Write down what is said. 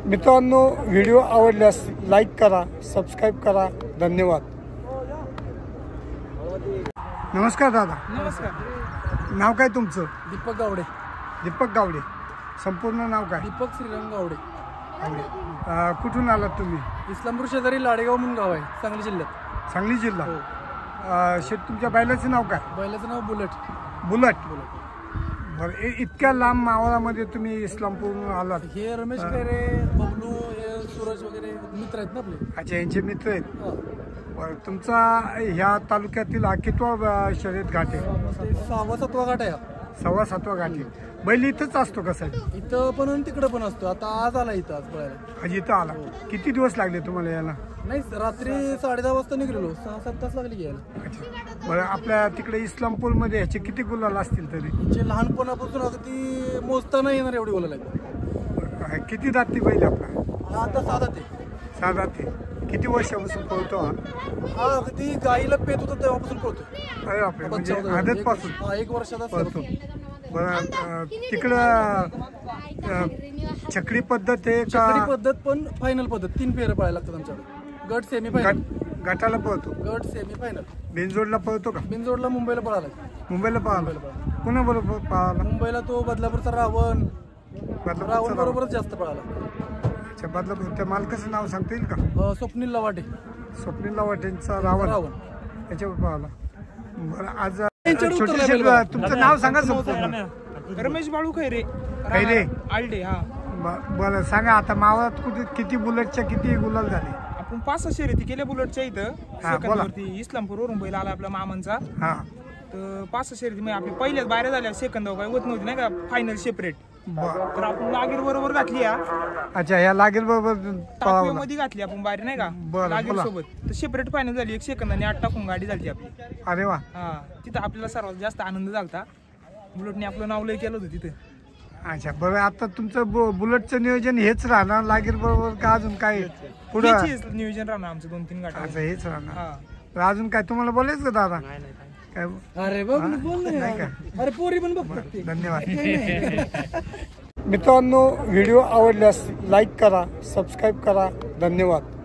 मित्रांनो, व्हिडिओ आवडल्यास लाईक करा, सबस्क्राईब करा. धन्यवाद. नमस्कार दादा. नमस्कार. नाव काय तुमचं? दीपक गावडे. दीपक गावडे. संपूर्ण नाव काय? दीपक श्रीरंग गावडे. कुठून आलात तुम्ही? इस्लामपूर शेजारी लाडेगाव म्हणून गाव आहे, सांगली जिल्ह्यात. सांगली जिल्हा. तुमच्या बैलाचं नाव काय? बैलाचं नाव बुलेट. बुलेट. बरं, इतक्या लांब मावळामध्ये तुम्ही इस्लामपूर आलात? हे रमेश खैरे, बबलू, हे सूरज वगैरे मित्र आहेत ना आपले. अच्छा, यांचे मित्र आहेत. बरं, तुमचा ह्या तालुक्यातील हा कितवा शर्यत घाट आहे? 6वा-7वा घाट आहे. 6वा-7वा घाट आहे. बैल इथंच असतो का साहेब? इथं पण आणि तिकडं पण असतो. आता आज आला इथं, आज पळायला. आज इथं आला. किती दिवस लागले तुम्हाला यायला? नाही, रात्री 10:30 वाजता निघालो. 6-7 तास लागले घ्यायला. अच्छा. बरं, आपल्या तिकडे इस्लामपूरमध्ये ह्याचे किती गुलाल असतील तरी? जे लहानपणापासून अगदी मोजता नाही येणार एवढी बोलायला लागली. किती दाती बैल आपला? आता 6 दाते. 6 दाती. किती वर्षापासून पळतो हा? हा, अगदी गाईला पेत होता तेव्हापासून पळतो. अरे बापरे, म्हणजे आदत पासून 1 वर्षाचा पळतो. बरं, तिकडं चक्री पद्धत आहे का? चक्री पद्धत पण फायनल पद्धत. 3 फेरे पळायला लागतात आमच्याकडे. गट सेमी फायनल. गटाला पळतो? गट सेमी फायनल. बिनजोडला पळतो का? बिनजोडला मुंबईला पळाला. मुंबईला पळाला. कुणा बरोबर पळाला? मुंबईला तो बदलापूरचा रावण बदलापूरचा बरोबरच जास्त पळाला. अच्छा, बदलापूर. त्या मालकाचं नाव सांगता येईल का? स्वप्नील लवाटे. स्वप्नील लवाटेंचा रावण त्याच्यावर पळाला. बरं, आज तुमचं नाव सांगा. रमेश बाळू खैरे. खैरे आलडे. हा. बरं, सांगा आता मावळात कुठे किती बुलेटच्या किती गुलाल झाले? आपण 5-6 शर्यती केल्या बुलेटच्या इथं. बोला. सेकंदावरती इस्लामपूरवरून बैल आला आपला मामांचा. हा. तर 5-6 शर्यती म्हणजे आपल्या पहिल्याच बाहेर झाल्या. सेकंदावर काय होत नव्हती नाही का, फायनल सेपरेट. तर आपण लागेल बरोबर घातली या. अच्छा, या लागेल बरोबर मध्ये घातली आपण बाहेर नाही का, लागेल सोबत. तर सेपरेट फायनल झाली. 1 सेकंदाने 8 टाकून गाडी झाली आपली. अरे वा. हा, तिथं आपल्याला सर्वात जास्त आनंद झाला. बुलेटने आपलं नाव लय केलं होतं तिथं. अच्छा, बरं, आता तुमचं बुलेटचं नियोजन हेच राहणार लागेल बरोबर का अजून काय पुढं नियोजन राहणार आमचं 2-3 गाठ? अच्छा, हेच राहणार. अजून काय तुम्हाला बोलायचं का दादा? काय? अरे बघ, बोल नाही का? अरे पोरी पण बघ. धन्यवाद. मित्रांनो, व्हिडिओ आवडल्यास लाईक करा, सबस्क्राईब करा. धन्यवाद.